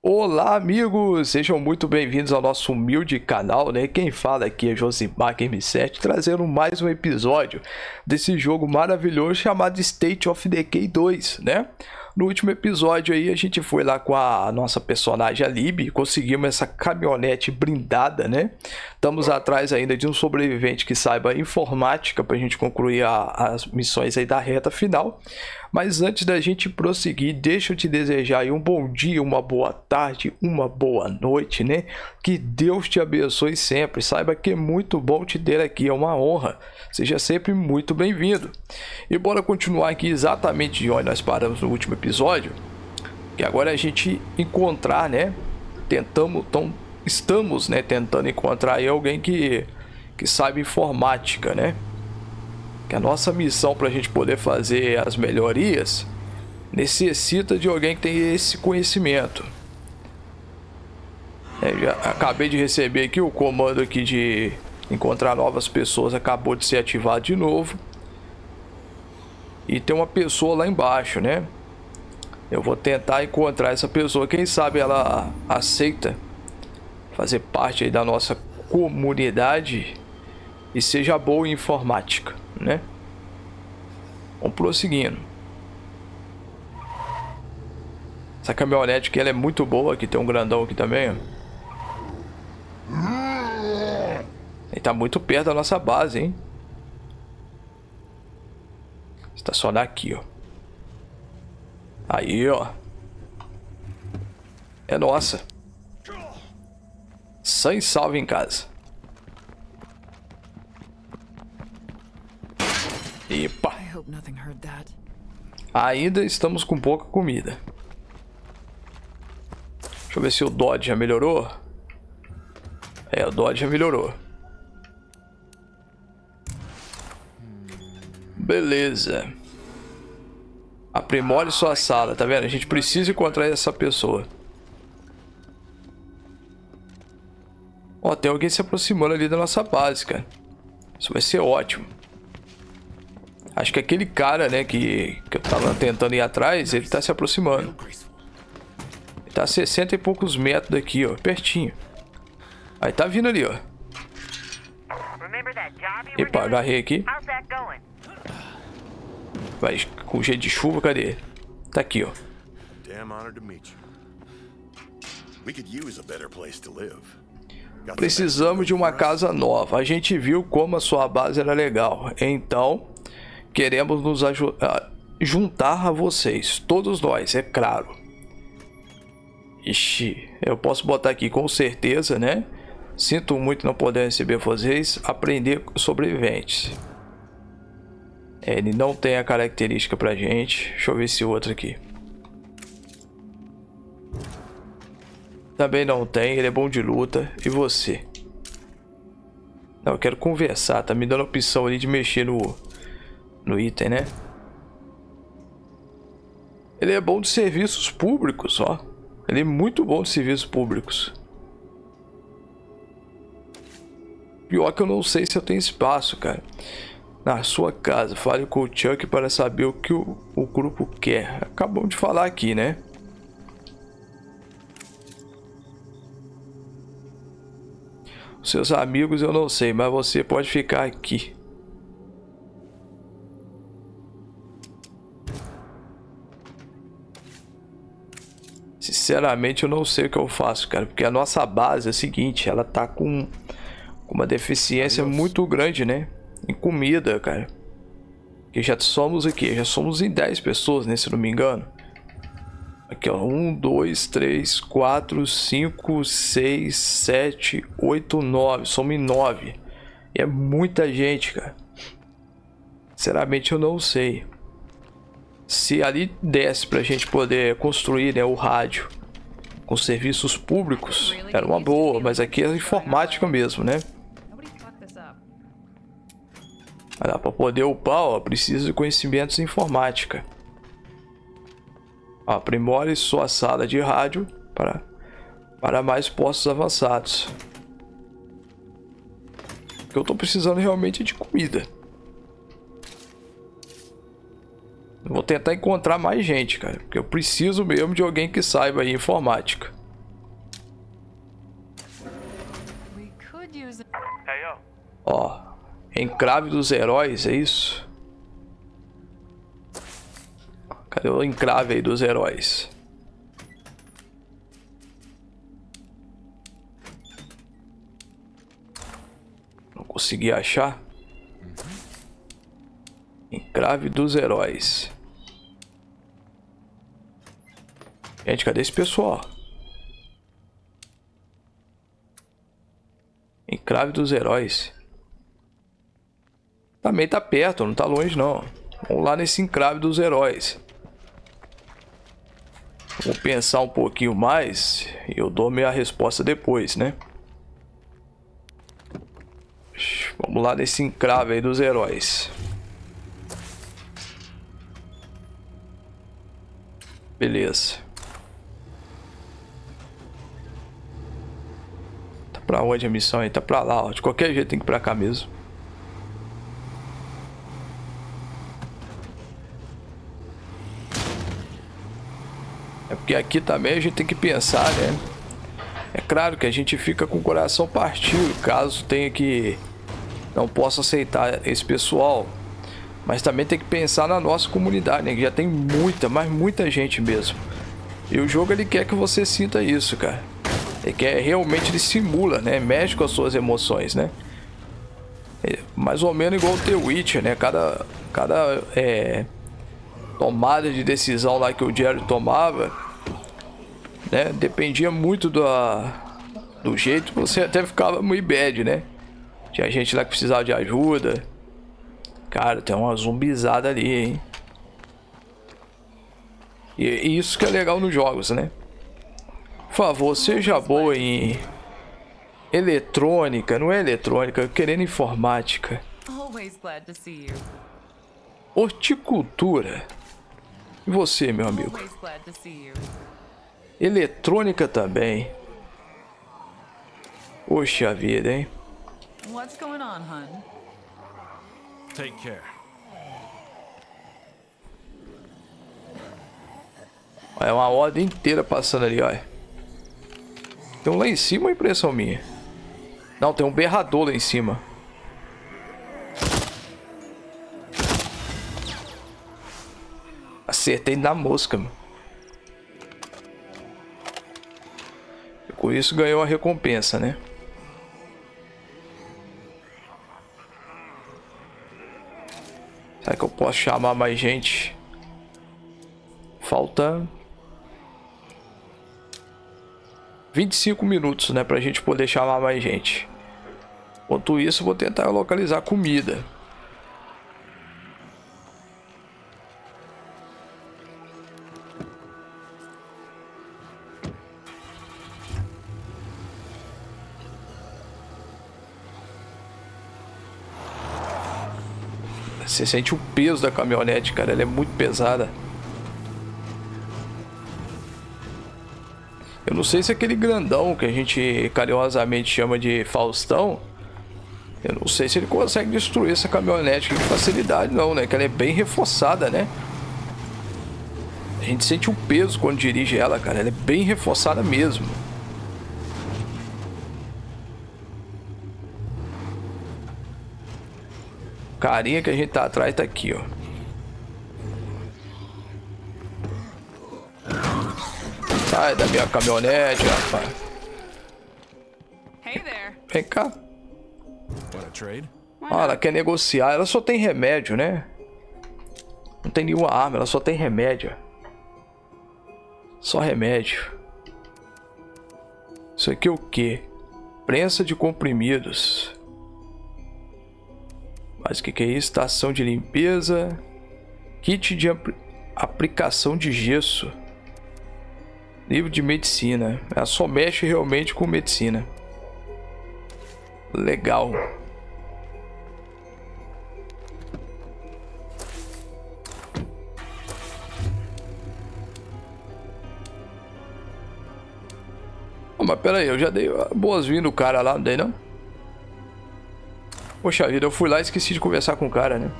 Olá, amigos! Sejam muito bem-vindos ao nosso humilde canal, né? Quem fala aqui é Josimar Game7, trazendo mais um episódio desse jogo maravilhoso chamado State of Decay 2, né? No último episódio aí a gente foi lá com a nossa personagem a Libby, conseguimos essa caminhonete blindada, né? Estamos atrás ainda de um sobrevivente que saiba informática para a gente concluir as missões aí da reta final. Mas antes da gente prosseguir, deixa eu te desejar aí um bom dia, uma boa tarde, uma boa noite, né? Que Deus te abençoe sempre. Saiba que é muito bom te ter aqui, é uma honra. Seja sempre muito bem-vindo. E bora continuar aqui exatamente de onde nós paramos no último episódio. Que agora a gente encontrar, né? Estamos, né, tentando encontrar aí alguém que saiba informática, né? Que a nossa missão para a gente poder fazer as melhorias necessita de alguém que tenha esse conhecimento. Já acabei de receber aqui o comando aqui de encontrar novas pessoas, acabou de ser ativado de novo. E tem uma pessoa lá embaixo, né? Eu vou tentar encontrar essa pessoa, quem sabe ela aceita fazer parte aí da nossa comunidade e seja boa em informática, né? Vamos prosseguindo. Essa caminhonete aqui ela é muito boa. Aqui tem um grandão aqui também, ó. Ele tá muito perto da nossa base, hein? Estacionar aqui, ó. Aí, ó. É nossa. Sem salve em casa. Epa. Ainda estamos com pouca comida. Deixa eu ver se o Dodge já melhorou. O Dodge já melhorou. Beleza. Aprimore sua sala, tá vendo? A gente precisa encontrar essa pessoa. Ó, tem alguém se aproximando ali da nossa base, cara. Isso vai ser ótimo. Acho que aquele cara, né, que eu tava tentando ir atrás, ele tá se aproximando. Ele tá a 60 e poucos metros daqui, ó, pertinho. Aí tá vindo ali, ó. Epa, agarrei aqui. Vai com jeito de chuva, cadê? Tá aqui, ó. Precisamos de uma casa nova. A gente viu como a sua base era legal. Então, queremos nos juntar a vocês. Todos nós, é claro. Ixi, eu posso botar aqui com certeza, né? Sinto muito não poder receber vocês. Aprender sobreviventes. Ele não tem a característica pra gente. Deixa eu ver esse outro aqui. Também não tem, ele é bom de luta. E você? Não, eu quero conversar. Tá me dando a opção ali de mexer no item, né? Ele é bom de serviços públicos, ó. Ele é muito bom de serviços públicos. Pior que eu não sei se eu tenho espaço, cara. Na sua casa, fale com o Chuck para saber o que o grupo quer. Acabamos de falar aqui, né? Seus amigos eu não sei, mas você pode ficar aqui. Sinceramente eu não sei o que eu faço, cara. Porque a nossa base é a seguinte, ela tá com uma deficiência muito grande, né? Em comida, cara. Que já somos aqui, já somos em 10 pessoas, né? Se não me engano. Aqui, ó. 1, 2, 3, 4, 5, 6, 7, 8, 9. Somos em 9. E é muita gente, cara. Sinceramente eu não sei. Se ali desse pra gente poder construir, né, o rádio com serviços públicos, era uma boa. Mas aqui é informática mesmo, né? Para poder upar, ó, precisa de conhecimentos em informática. Aprimore sua sala de rádio para mais postos avançados. O que eu tô precisando realmente é de comida. Eu vou tentar encontrar mais gente, cara. Porque eu preciso mesmo de alguém que saiba aí informática. Encrave dos heróis, é isso? Cadê o encrave aí dos heróis? Não consegui achar. Encrave dos heróis. Gente, cadê esse pessoal? Encrave dos heróis. Também tá perto, não tá longe não. Vamos lá nesse encrave dos heróis. Vou pensar um pouquinho mais e eu dou minha resposta depois, né? Vamos lá nesse encrave aí dos heróis. Beleza. Tá pra onde a missão aí? Tá pra lá, ó. De qualquer jeito tem que ir pra cá mesmo. É porque aqui também a gente tem que pensar, né? É claro que a gente fica com o coração partido caso tenha que... não possa aceitar esse pessoal. Mas também tem que pensar na nossa comunidade, né? Que já tem muita, mas muita gente mesmo. E o jogo ele quer que você sinta isso, cara. Ele quer realmente, ele simula, né? Mexe com as suas emoções, né? É mais ou menos igual o The Witcher, né? Cada tomada de decisão lá que o Jerry tomava, né? Dependia muito do jeito que você até ficava muito bad, né? Tinha gente lá que precisava de ajuda. Cara, tem uma zumbizada ali, hein? E isso que é legal nos jogos, né? Por favor, seja boa em eletrônica, não é eletrônica, querendo informática. Horticultura. E você, meu amigo? Eletrônica também. Poxa vida, hein? What's going on, hun? Take care. É uma ordem inteira passando ali, olha. Tem um lá em cima, a impressão minha. Não, tem um berrador lá em cima. Acertei na mosca, mano. E com isso ganhou a recompensa, né? Será que eu posso chamar mais gente? Falta 25 minutos, né? Pra gente poder chamar mais gente. Enquanto isso, eu vou tentar localizar comida. Você sente o peso da caminhonete, cara. Ela é muito pesada. Eu não sei se aquele grandão que a gente carinhosamente chama de Faustão, eu não sei se ele consegue destruir essa caminhonete com facilidade não, né? Que ela é bem reforçada, né? A gente sente o peso quando dirige ela, cara. Ela é bem reforçada mesmo. O carinha que a gente tá atrás tá aqui, ó. Sai da minha caminhonete, rapaz. Hey there. Vem cá. What a trade? Ah, ela quer negociar. Ela só tem remédio, né? Não tem nenhuma arma, ela só tem remédio. Só remédio. Isso aqui é o quê? Prensa de comprimidos. Mas o que é isso? Estação de limpeza. Kit de aplicação de gesso. Livro de medicina. Ela só mexe realmente com medicina. Legal. Oh, mas pera aí, eu já dei boas-vindas no cara lá, não dei não? Poxa vida, eu fui lá e esqueci de conversar com o cara, né?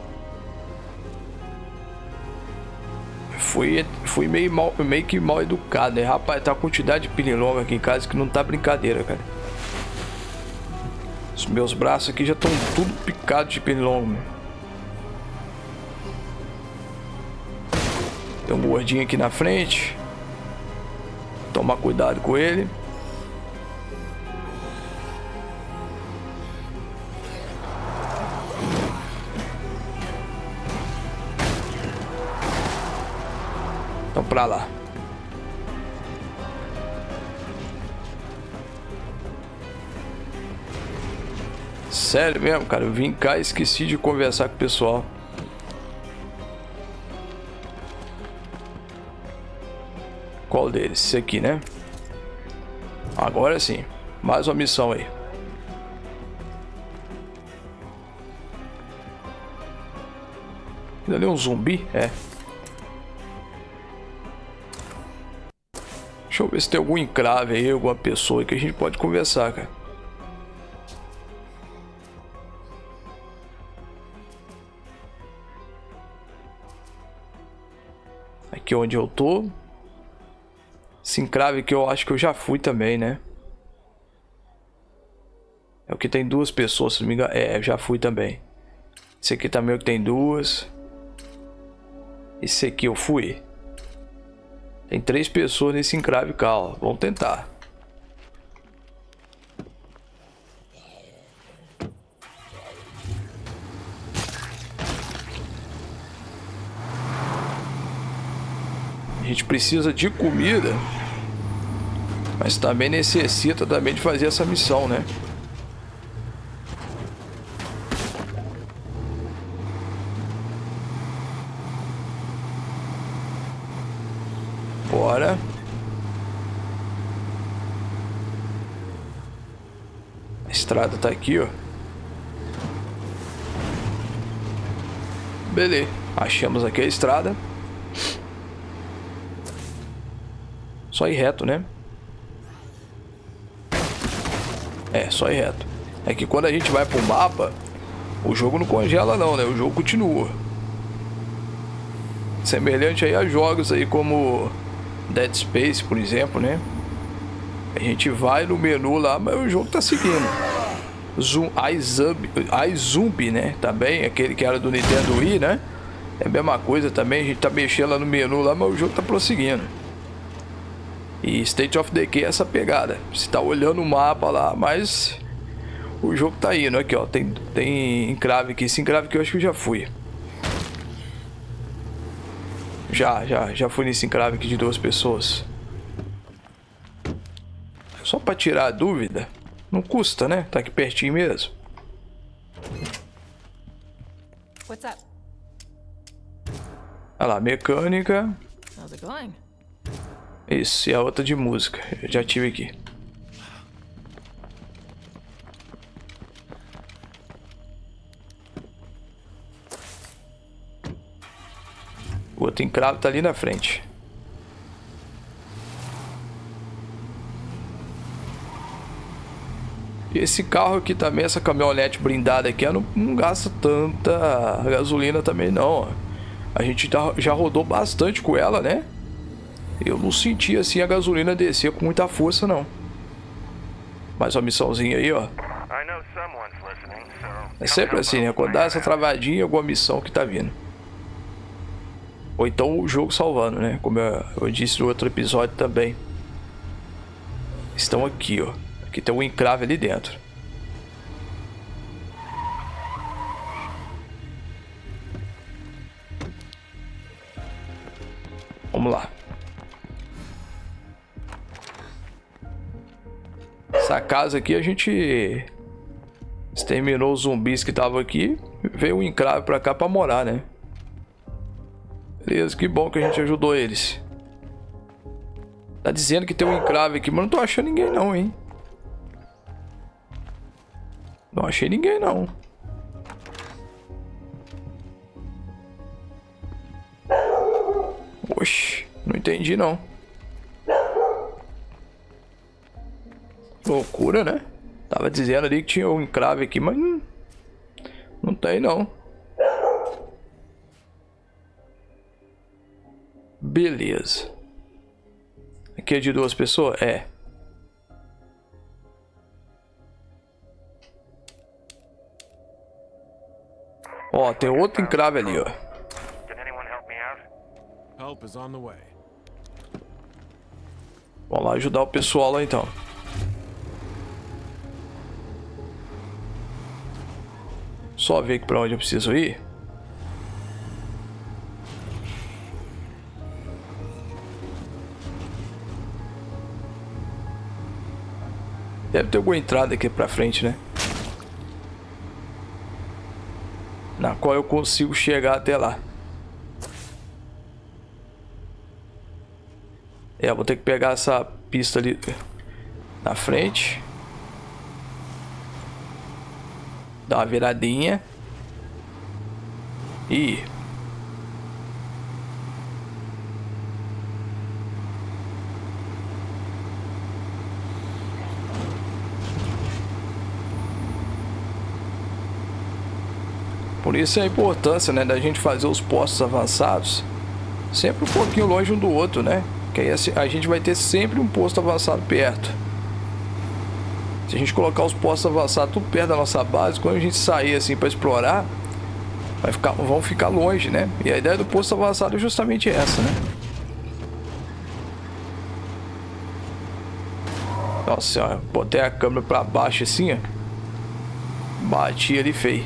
Fui meio que mal educado, né? Rapaz, tá uma quantidade de pirilonga aqui em casa que não tá brincadeira, cara. Os meus braços aqui já estão tudo picados de pernilongo. Tem um gordinho aqui na frente. Tomar cuidado com ele. Então pra lá. Sério mesmo, cara. Eu vim cá e esqueci de conversar com o pessoal. Qual deles? Esse aqui, né? Agora sim. Mais uma missão aí. Ali é um zumbi? É. Deixa eu ver se tem algum encrave aí, alguma pessoa que a gente pode conversar, cara. Aqui onde eu tô. Esse encrave que eu acho que eu já fui também, né? É o que tem duas pessoas, se não me engano. É, eu já fui também. Esse aqui também é o que tem duas. Esse aqui eu fui. Tem 3 pessoas nesse encrave, calma. Vamos tentar. A gente precisa de comida, mas também necessita também de fazer essa missão, né? Bora. A estrada tá aqui, ó. Beleza, achamos aqui a estrada. Só ir reto, né? É, só ir reto. É que quando a gente vai pro mapa, o jogo não congela não, né? O jogo continua. Semelhante aí a jogos aí como Dead Space, por exemplo, né? A gente vai no menu lá, mas o jogo tá seguindo. iZombie, né? Também, aquele que era do Nintendo Wii, né? É a mesma coisa também, a gente tá mexendo lá no menu lá, mas o jogo tá prosseguindo. E State of Decay é essa pegada. Você tá olhando o mapa lá, mas o jogo tá indo. Aqui, ó. Tem encrave aqui. Esse encrave aqui eu acho que eu já fui. Já fui nesse encrave aqui de 2 pessoas. Só pra tirar a dúvida. Não custa, né? Tá aqui pertinho mesmo. What's up? Olha lá, mecânica. How's it going? Isso, e a outra de música. Eu já tive aqui. O outro encrave tá ali na frente. E esse carro aqui também, essa caminhonete blindada aqui, não gasta tanta gasolina também não. A gente já rodou bastante com ela, né? Eu não senti assim a gasolina descer com muita força não. Mais uma missãozinha aí, ó. É sempre assim, né? Quando dá essa travadinha, alguma missão que tá vindo. Ou então o jogo salvando, né? Como eu disse no outro episódio também. Estão aqui, ó. Aqui tem um encrave ali dentro. Vamos lá. Essa casa aqui a gente exterminou os zumbis que estavam aqui. Veio um encrave pra cá pra morar, né? Beleza, que bom que a gente ajudou eles. Tá dizendo que tem um encrave aqui, mas não tô achando ninguém não, hein? Não achei ninguém não. Oxi, não entendi não. Loucura, né? Tava dizendo ali que tinha um encrave aqui, mas não tem não. Beleza. Aqui é de 2 pessoas? É. Ó, tem outro encrave ali, ó. Did anyone help me out? Help is on the way. Vamos lá ajudar o pessoal lá então. Só ver aqui pra onde eu preciso ir. Deve ter alguma entrada aqui pra frente, né? Na qual eu consigo chegar até lá. É, vou ter que pegar essa pista ali na frente. Dar uma viradinha. E... por isso é a importância, né, da gente fazer os postos avançados sempre um pouquinho longe um do outro, né? Que aí a gente vai ter sempre um posto avançado perto. Se a gente colocar os postos avançados tudo perto da nossa base, quando a gente sair assim para explorar, vão ficar longe, né? E a ideia do posto avançado é justamente essa, né? Nossa senhora, botei a câmera para baixo assim, ó. Bati ali feio.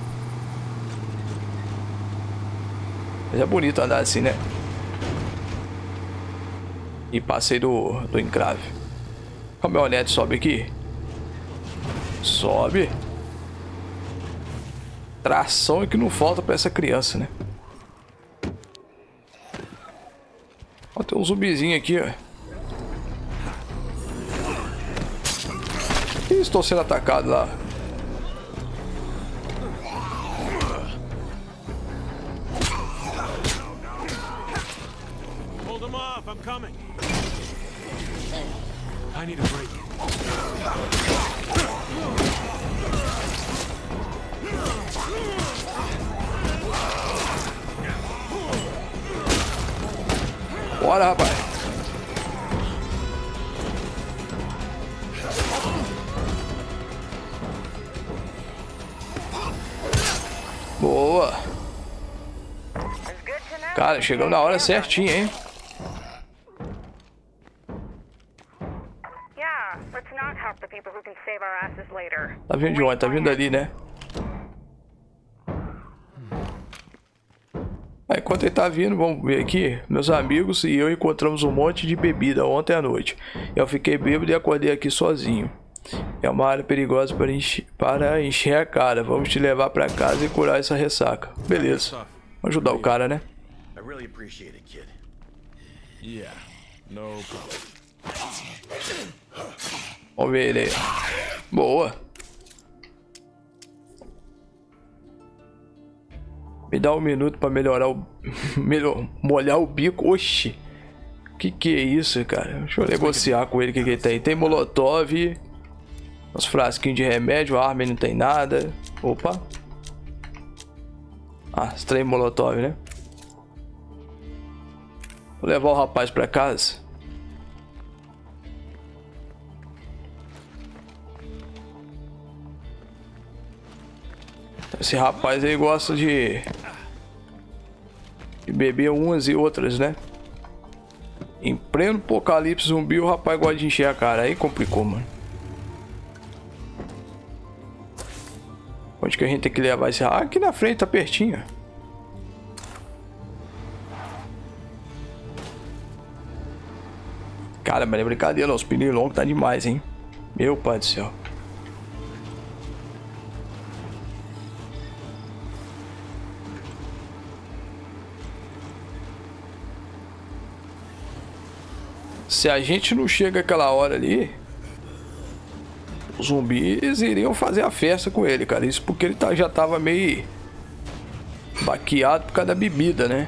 Mas é bonito andar assim, né? E passei do encrave. A caminhonete sobe aqui. Sobe. Tração é que não falta pra essa criança, né? Ó, tem um zumbizinho aqui, ó. Ih, estou sendo atacado lá. Hold him off, I'm coming. I need a break. Bora, rapaz. Boa. Cara, chegamos na hora certinha, hein? Tá vindo de onde? Tá vindo ali, né? Enquanto ele tá vindo, vamos ver aqui. Meus amigos e eu encontramos um monte de bebida ontem à noite. Eu fiquei bêbado e acordei aqui sozinho. É uma área perigosa para encher a cara. Vamos te levar pra casa e curar essa ressaca. Beleza. Vamos ajudar o cara, né? I really appreciate it, kid. Yeah, no problem. Vamos ver ele aí. Boa. Me dá um minuto pra melhorar o... molhar o bico. Oxi. Que é isso, cara? Deixa eu negociar com ele o que ele tem. Tem molotov. Uns frasquinhos de remédio. Arma não tem nada. Opa. Ah, estranho molotov, né? Vou levar o rapaz pra casa. Esse rapaz aí gosta de beber umas e outras, né? Em pleno apocalipse zumbi, o rapaz gosta de encher a cara. Aí complicou, mano. Onde que a gente tem que levar esse... Ah, aqui na frente, tá pertinho. Cara, mas é brincadeira, não. Os pneus longos tá demais, hein? Meu pai do céu. Se a gente não chega aquela hora ali, os zumbis iriam fazer a festa com ele, cara. Isso porque ele já tava meio baqueado por causa da bebida, né?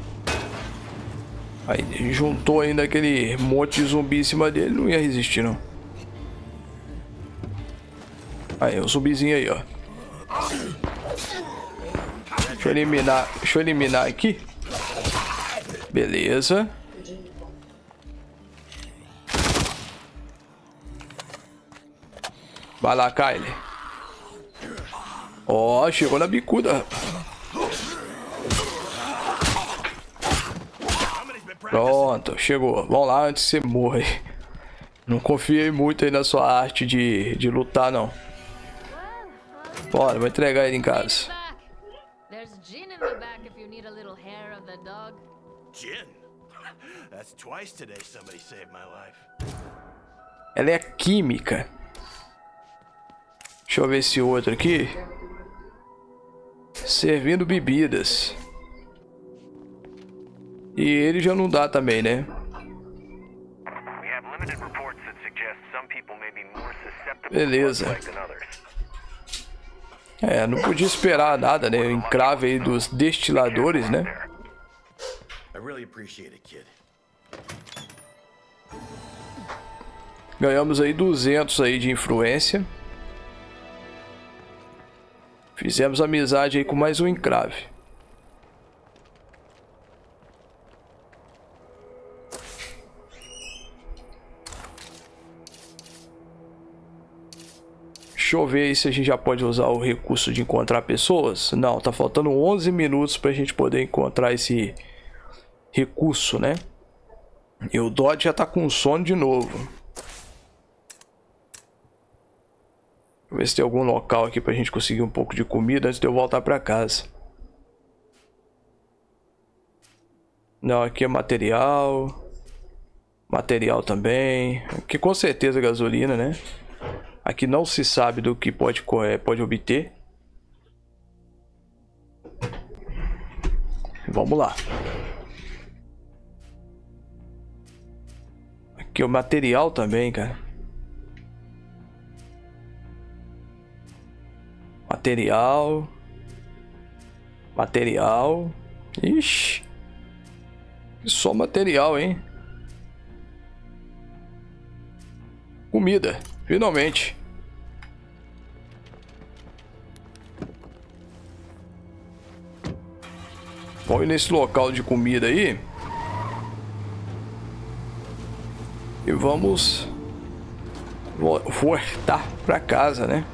Aí juntou ainda aquele monte de zumbi em cima dele, não ia resistir, não. Aí, o zumbizinho aí, ó. Deixa eu eliminar aqui. Beleza. Vai lá, Kylie. Ó, chegou na bicuda. Pronto, chegou. Vamos lá antes que você morra aí. Não confiei muito aí na sua arte de lutar, não. Bora, vou entregar ele em casa. There's gin in the back if you need a little hair of the dog. Gin? That's twice today somebody saved my life. Ela é química. Deixa eu ver esse outro aqui. Servindo bebidas. E ele já não dá também, né? We have limited reports that suggest some people may be more susceptible Beleza. to blood than others. É, não podia esperar nada, né? O encrave aí dos destiladores, né? I really appreciate it, kid. Ganhamos aí 200 aí de influência. Fizemos amizade aí com mais um encrave. Deixa eu ver aí se a gente já pode usar o recurso de encontrar pessoas. Não, tá faltando 11 minutos pra gente poder encontrar esse recurso, né? E o Dodge já tá com sono de novo. Deixa eu ver se tem algum local aqui pra gente conseguir um pouco de comida antes de eu voltar pra casa. Não, aqui é material. Material também. Aqui com certeza gasolina, né? Aqui não se sabe do que pode obter. Vamos lá. Aqui o material também, cara. Material. Material. Ixi. Só material, hein? Comida. Finalmente. Vamos ir nesse local de comida aí. E vamos voltar pra casa, né?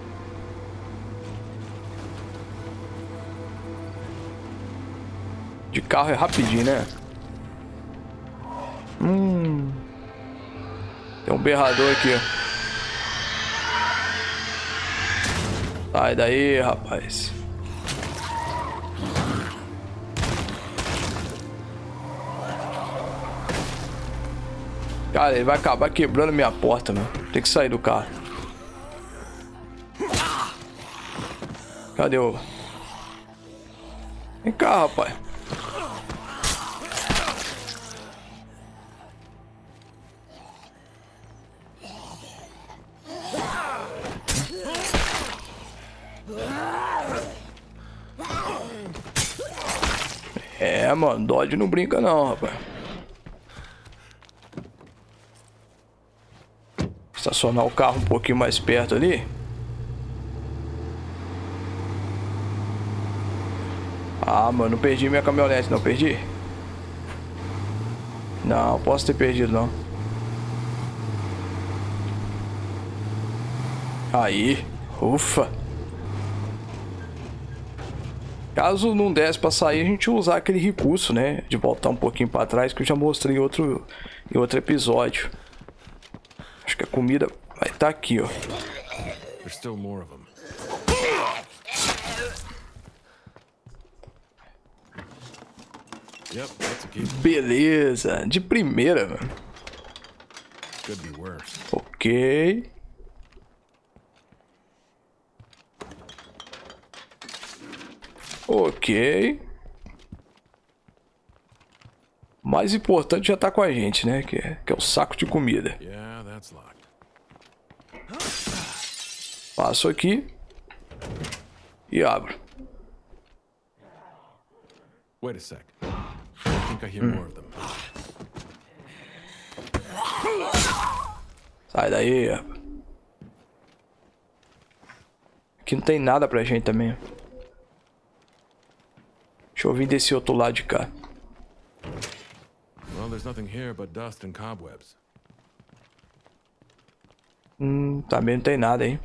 De carro é rapidinho, né? Tem um berrador aqui, ó. Sai daí, rapaz. Cara, ele vai acabar quebrando minha porta, mano. Tem que sair do carro. Cadê o... Vem cá, rapaz. É, mano, Dodge não brinca não, rapaz. Estacionar o carro um pouquinho mais perto ali. Ah, mano, não perdi minha caminhonete, não perdi? Não, posso ter perdido, não. Aí, ufa. Caso não desse pra sair, a gente usar aquele recurso, né? De voltar um pouquinho pra trás, que eu já mostrei em outro episódio. Acho que a comida vai estar aqui, ó. There's still more of them. Yep, that's a keep. Beleza, de primeira, mano. Could be worse. Ok. Ok. Mais importante já tá com a gente, né? Que é o saco de comida. Yeah, that's locked. Passo aqui. E abro. Wait a sec. I think I hear more of them. Sai daí, rapaz. Aqui não tem nada pra gente também. Deixa eu vir desse outro lado de cá. Well, there's nothing here but dust and cobwebs. Também não tem nada aí.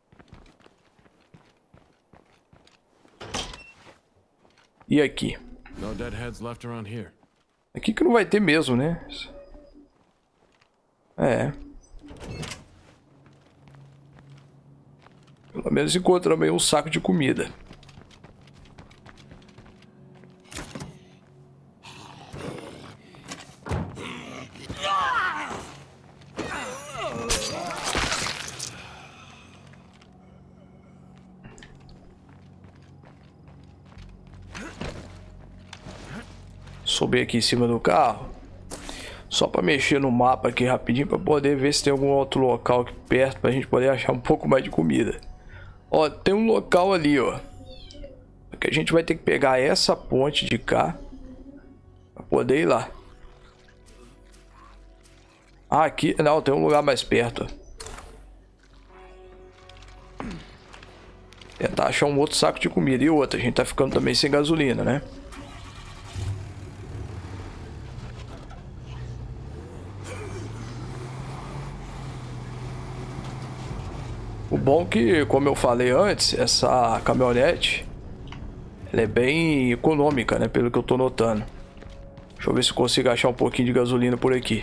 E aqui? No deadheads left around here. Aqui que não vai ter mesmo, né? É. Pelo menos encontramos aí um saco de comida. Subir aqui em cima do carro. Só para mexer no mapa aqui rapidinho. Para poder ver se tem algum outro local aqui perto. Para a gente poder achar um pouco mais de comida. Ó, tem um local ali, ó. Que a gente vai ter que pegar essa ponte de cá. Para poder ir lá. Ah, aqui. Não, tem um lugar mais perto. Tentar achar um outro saco de comida. E outra, a gente tá ficando também sem gasolina, né? O bom que, como eu falei antes, essa caminhonete ela é bem econômica, né? Pelo que eu tô notando. Deixa eu ver se eu consigo achar um pouquinho de gasolina por aqui.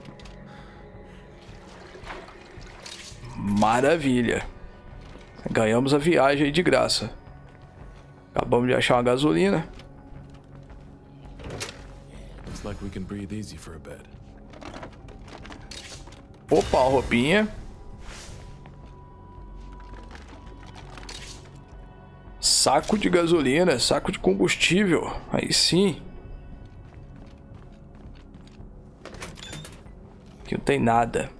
Maravilha! Ganhamos a viagem aí de graça. Acabamos de achar uma gasolina. Looks like we can breathe easy for a bit. Opa, a roupinha. Saco de gasolina, saco de combustível. Aí sim. Aqui não tem nada.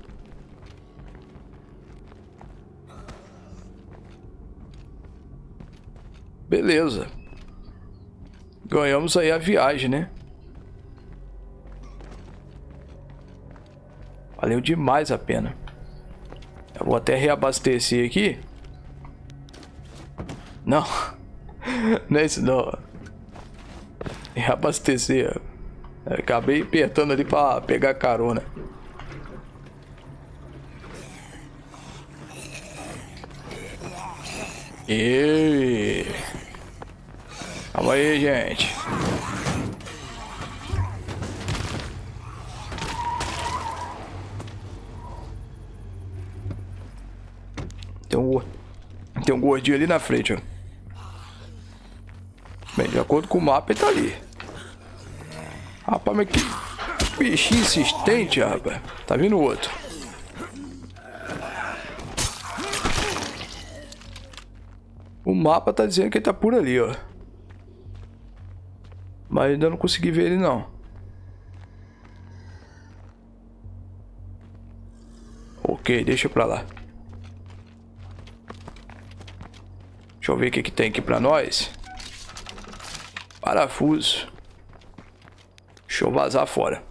Beleza. Ganhamos aí a viagem, né? Valeu demais a pena. Eu vou até reabastecer aqui. Não. Não é isso não. Reabastecer. Acabei apertando ali pra pegar carona. E calma aí, gente. Tem um gordinho ali na frente, ó. Bem, de acordo com o mapa, ele tá ali. Rapaz, mas que bichinho insistente, rapaz. Tá vindo outro. O mapa tá dizendo que ele tá por ali, ó. Mas ainda não consegui ver ele, não. Ok, deixa pra lá. Deixa eu ver o que tem aqui pra nós. Parafuso. Deixa eu vazar fora.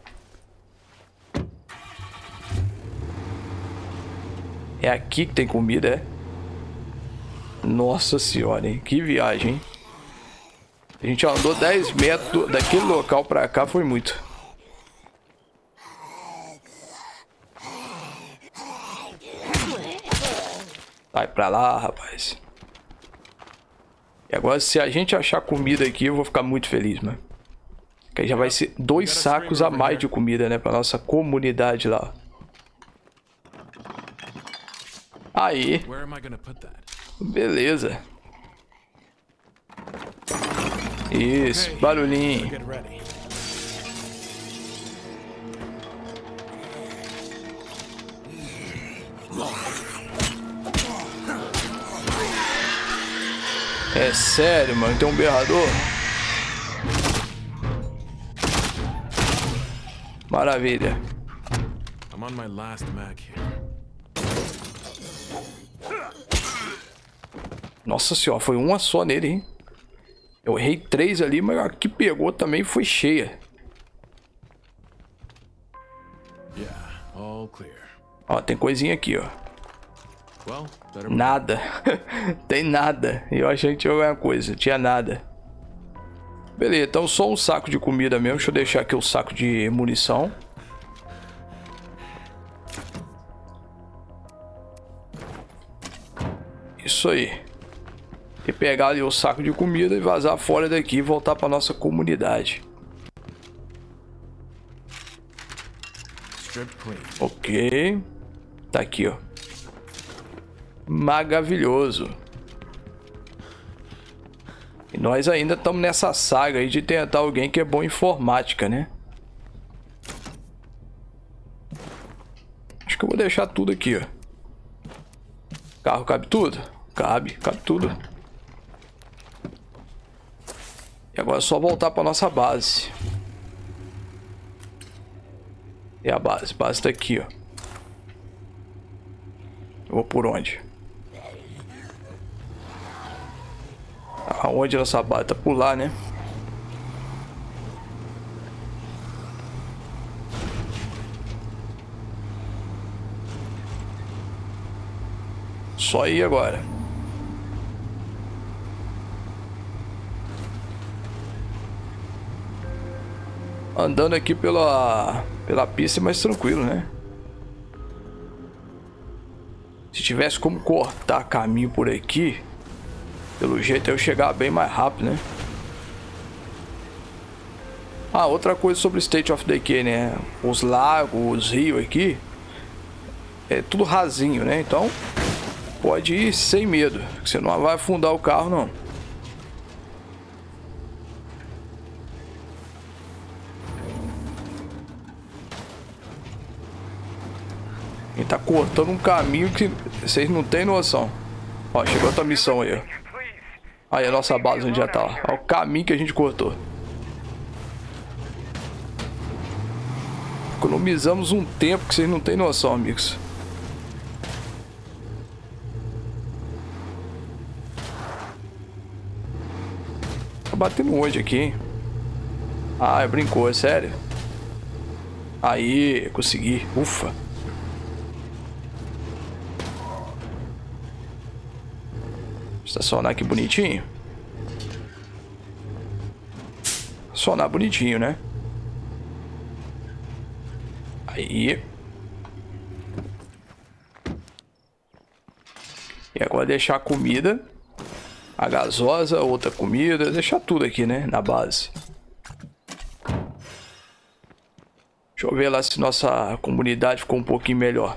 É aqui que tem comida, é? Nossa senhora, hein? Que viagem, hein? A gente andou 10 metros daquele local pra cá, foi muito. Sai pra lá, rapaz. E agora, se a gente achar comida aqui, eu vou ficar muito feliz, mano. Que aí já vai ser 2 sacos a mais de comida, né? Pra nossa comunidade lá. Aí. Beleza. Isso, barulhinho. É sério, mano, tem um berrador. Maravilha. I'm on my last mag here. Nossa senhora, foi uma só nele, hein? Eu errei 3 ali, mas a que pegou também foi cheia. Yeah, all clear. Ó, tem coisinha aqui, ó. Well, nada. Tem nada. Eu achei que tinha alguma coisa. Tinha nada. Beleza, então só um saco de comida mesmo. Deixa eu deixar aqui o saco de munição. Isso aí. E pegar ali o saco de comida e vazar fora daqui e voltar para nossa comunidade. Strip clean. Ok. Tá aqui, ó. Maravilhoso. E nós ainda estamos nessa saga aí de tentar alguém que é bom em informática, né? Acho que eu vou deixar tudo aqui, ó. Carro cabe tudo? Cabe tudo. E agora é só voltar para nossa base. E a base tá aqui, ó. Eu vou por onde? Aonde nossa base tá? Por lá, né? Só ir agora. Andando aqui pela pista é mais tranquilo, né? Se tivesse como cortar caminho por aqui, pelo jeito eu chegar bem mais rápido, né? Ah, outra coisa sobre State of Decay, né? Os lagos, os rios aqui é tudo rasinho, né? Então pode ir sem medo, você não vai afundar o carro, não. Ele tá cortando um caminho que vocês não tem noção. Ó, chegou outra missão aí, ó. Aí a nossa base onde já tá, ó. Ó o caminho que a gente cortou. Economizamos um tempo que vocês não tem noção, amigos. Tá batendo onde aqui, hein? Ah, brincou, é sério? Aí, consegui. Ufa. Estacionar aqui bonitinho. Estacionar bonitinho, né? Aí. E agora deixar a comida. A gasosa, outra comida. Deixar tudo aqui, né? Na base. Deixa eu ver lá se nossa comunidade ficou um pouquinho melhor.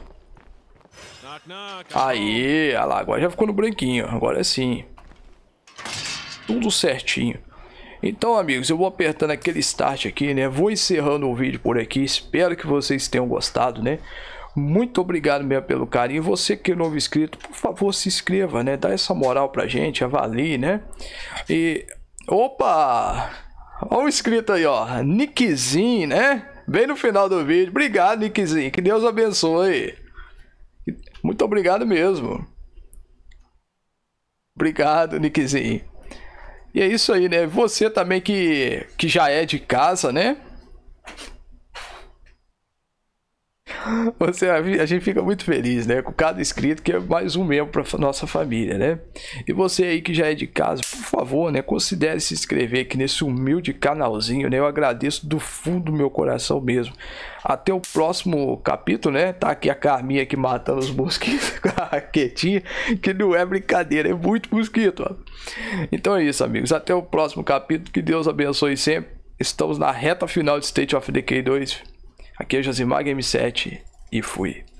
Aí, olha lá, agora já ficou no branquinho. Agora sim. Tudo certinho. Então, amigos, eu vou apertando aquele start aqui, né? Vou encerrando o vídeo por aqui. Espero que vocês tenham gostado, né? Muito obrigado mesmo pelo carinho. Você que é novo inscrito, por favor, se inscreva, né? Dá essa moral pra gente, avalie, né? E... Opa! Olha o inscrito aí, ó. Nickzinho, né? Bem no final do vídeo. Obrigado, Nickzinho. Que Deus abençoe. Muito obrigado mesmo. Obrigado, Nickzinho. E é isso aí, né? Você também que já é de casa, né? A gente fica muito feliz, né? Com cada inscrito, que é mais um membro para nossa família, né? E você aí que já é de casa, por favor, né? Considere se inscrever aqui nesse humilde canalzinho, né? Eu agradeço do fundo do meu coração mesmo. Até o próximo capítulo, né? Tá aqui a Carminha aqui matando os mosquitos com a raquetinha, que não é brincadeira, é muito mosquito, ó. Então é isso, amigos. Até o próximo capítulo. Que Deus abençoe sempre. Estamos na reta final de State of Decay 2. Aqui é Josimar Game 7 e fui.